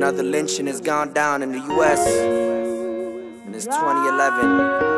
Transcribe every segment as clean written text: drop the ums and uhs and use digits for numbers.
Another lynching has gone down in the US, and it's 2011.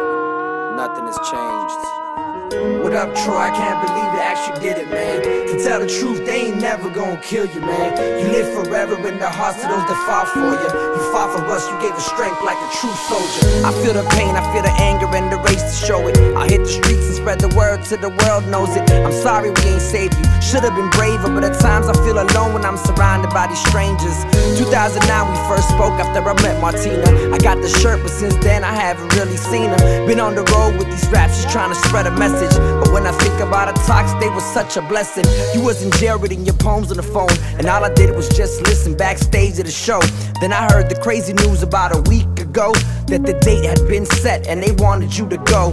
Nothing has changed. What up, Troy? I can't believe they actually did it, man. To tell the truth, they ain't never gonna kill you, man. You live forever in the hearts of those that fought for you. You fought for us, you gave us strength like a true soldier. I feel the pain, I feel the anger and the race to show it. I hit the streets and spread the word till the world knows it. I'm sorry we ain't saved you, should've been braver, but at times I feel alone when I'm surrounded by these strangers. 2009 we first spoke after I met Martina. I got the shirt, but since then I haven't really seen her. Been on the road with these raps, just trying to spread a message. But when I think about our talks, they were such a blessing. You was in jail reading your poems on the phone, and all I did was just listen backstage at the show. Then I heard the crazy news about a week ago, that the date had been set and they wanted you to go.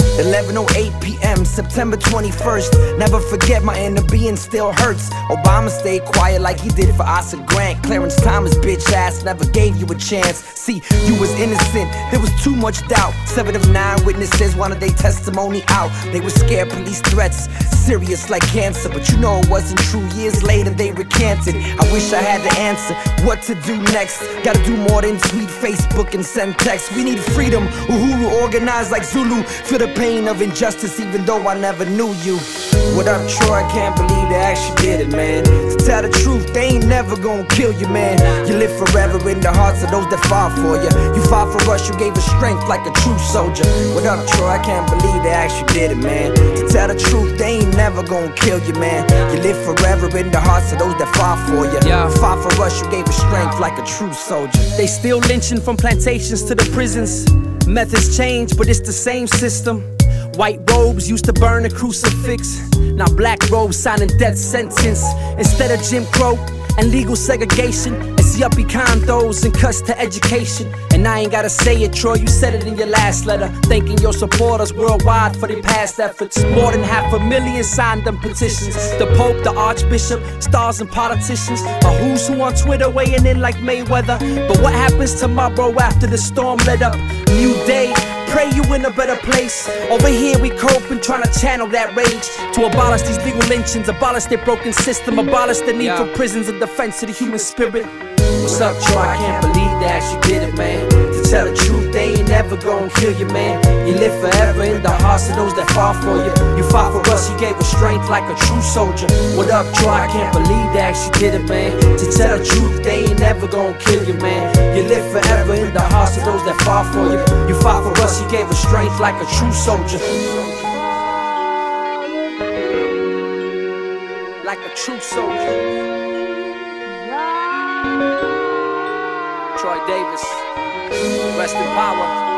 11:08 p.m., September 21st. Never forget, my inner being still hurts. Obama stayed quiet like he did for Oscar Grant. Clarence Thomas' bitch ass never gave you a chance. See, you was innocent, there was too much doubt. 7 of 9 witnesses wanted their testimony out. They were scared, police threats, serious like cancer. But you know it wasn't true, years later they recanted. I wish I had the answer, what to do next. Gotta do more than tweet, Facebook, and send texts. We need freedom, Uhuru organized like Zulu. Feel the pain of injustice even though I never knew you. What up, Troy? I can't believe they actually did it, man. To tell the truth, they ain't never gonna kill you, man. You live forever in the hearts of those that fought for you. You fought for us, you gave us strength like a true soldier. What up, Troy? I can't believe they actually did it, man. To tell the truth, they ain't never gonna kill you, man. You live forever in the hearts of those that fought for you. You fought for us, you gave us strength like a true soldier. They still lynching from plantations to the prisons. Methods change, but it's the same system. White robes used to burn a crucifix. Now black robes signing death sentence. Instead of Jim Crow and legal segregation, it's yuppie condos and cuts to education. And I ain't gotta say it, Troy, you said it in your last letter, thanking your supporters worldwide for their past efforts. More than 500,000 signed them petitions. The Pope, the Archbishop, stars and politicians, a who's who on Twitter weighing in like Mayweather. But what happens tomorrow after the storm let up? New day, pray you in a better place. Over here we coping, trying to channel that rage to abolish these legal lynchings, abolish their broken system, abolish the need for prisons in defense of the human spirit. What's up, Troy? I can't believe they actually did it, man. To tell the truth, they ain't never gonna kill you, man. You live forever in the hearts of those that fought for you. You fought for us, you gave us strength like a true soldier. What up, Troy? I can't believe they actually did it, man. To tell the truth, they ain't never gonna kill you, man. You live forever in the hearts of those that fought for you. You fought for us, you gave us strength like a true soldier. Like a true soldier. Troy Davis, rest in power.